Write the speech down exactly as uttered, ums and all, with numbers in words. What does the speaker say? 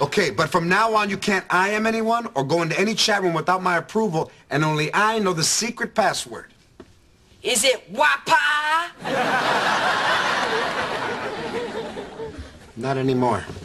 Okay, but from now on, you can't I M anyone or go into any chat room without my approval, and only I know the secret password. Is it Wapa? Not anymore.